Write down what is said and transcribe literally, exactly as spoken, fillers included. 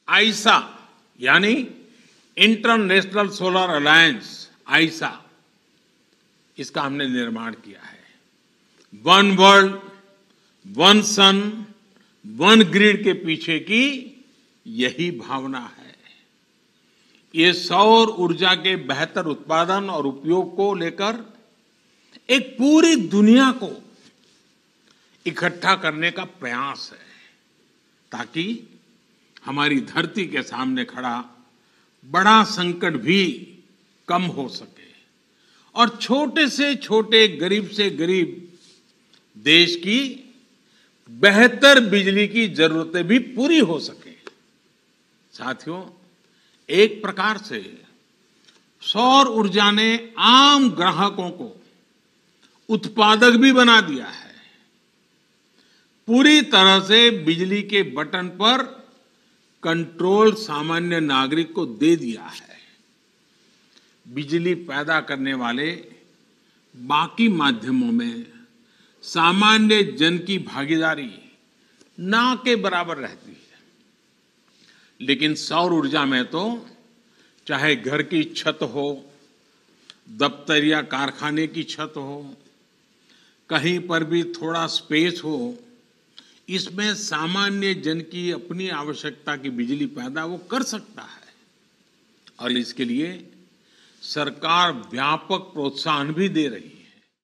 I saw यानी international solar alliance I saw, इसका हमने निर्माण किया है। One world one sun one grid के पीछे की यही भावना है। ये सौर ऊर्जा के बेहतर उत्पादन और उपयोग को लेकर एक पूरी दुनिया को इकट्ठा करने का प्रयास है, ताकि हमारी धरती के सामने खड़ा बड़ा संकट भी कम हो सके और छोटे से छोटे, गरीब से गरीब देश की बेहतर बिजली की जरूरतें भी पूरी हो सके। साथियों, एक प्रकार से सौर ऊर्जा ने आम ग्राहकों को उत्पादक भी बना दिया है। पूरी तरह से बिजली के बटन पर कंट्रोल सामान्य नागरिक को दे दिया है। बिजली पैदा करने वाले बाकी माध्यमों में सामान्य जन की भागीदारी ना के बराबर रहती है, लेकिन सौर ऊर्जा में तो चाहे घर की छत हो, दफ्तर या कारखाने की छत हो, कहीं पर भी थोड़ा स्पेस हो, इसमें सामान्य जन की अपनी आवश्यकता की बिजली पैदा वो कर सकता है। और इसके लिए सरकार व्यापक प्रोत्साहन भी दे रही है।